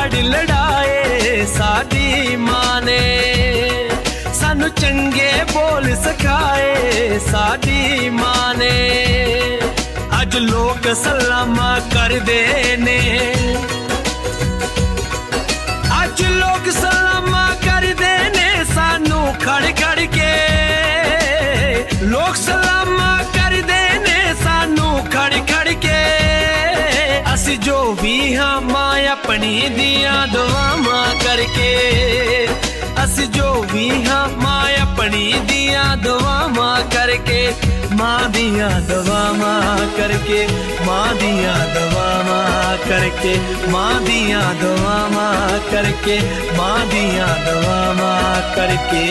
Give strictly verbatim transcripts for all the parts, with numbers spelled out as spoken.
लाड़ लड़ाए साडी मां ने, सानू चंगे बोल सिखाए साडी मां ने। अज लोग सलामा करदे ने, अज लोग सलामा करदे ने सानू खड़ खड़ के, लोग सलामा करदे ने सानू खड़ खड़ के। असी जो भी हाँ मां अपनी दियां दुआवां करके, असी जो भी हाँ मां अपनी दियां दुआवां करके, मां दियां दुआवां करके, मां दियां दुआवां करके, मां दियां दुआवां करके, मां दियां दुआवां करके।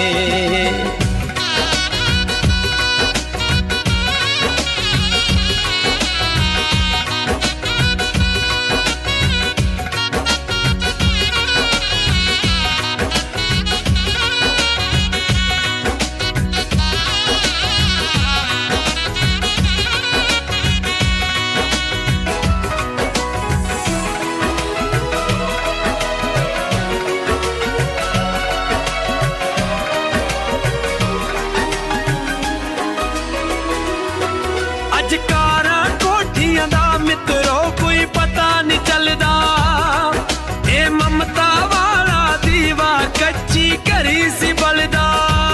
कारां कोठियां दा मित्रो कोई पता नहीं चलदा, ए ममता वाला दीवा कच्ची घरी सी बलदा।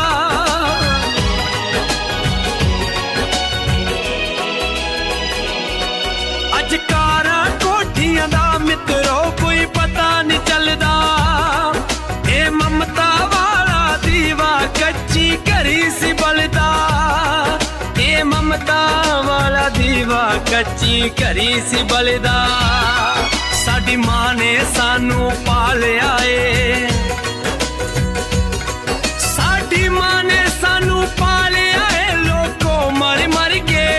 अज कारां कोठियां दा मित्रो कोई पता नहीं चलदा, ए ममता वाला दीवा कच्ची घरी सी बलदा। ए ममता वाला दीवा कच्ची घरी सी बलदा। साडी मां ने सानू पालिया ए, साडी मां ने सानू पालिया ए लोको मर मर के,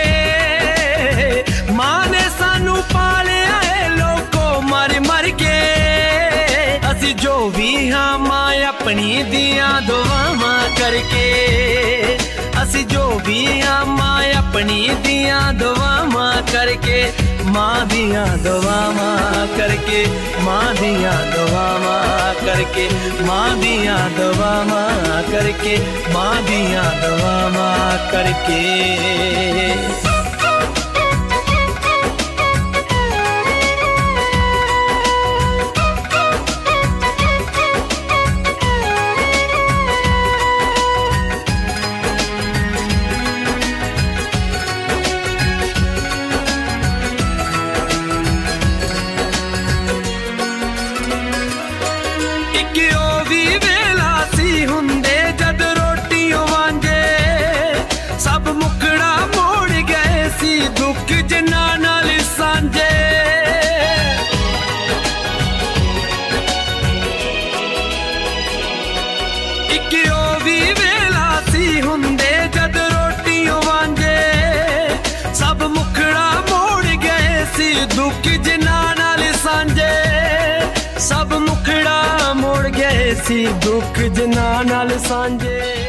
मां ने सानू पालिया ए लोको मर मर के। असी जो भी हाँ मां अपनी दियां दुआवां करके, असी जो भी हाँ मां अपनी दियां दुआवां करके, मां दियां दुआवां करके, मां दियां दुआवां करके, मां दियां दुआवां करके, मां दियां दुआवां करके। दुख जिन्ना नाल सांझे, इक ओ भी वेला सी हुंदे जद रोटियों वांझे, सब मुखड़ा मोड़ गए सी दुख जिन्ना नाल सांझे, सब मुखड़ा मोड़ गए सी दुख जिन्ना नाल सांझे।